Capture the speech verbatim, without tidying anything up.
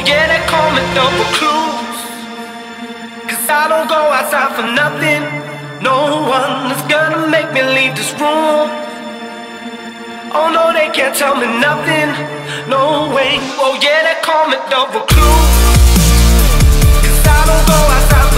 yeah, they call me the recluse. Cause I don't go outside for nothing. No one is gonna make me leave this room. Oh no, they can't tell me nothing. No way. Oh yeah, they call me the recluse. Cause I don't go outside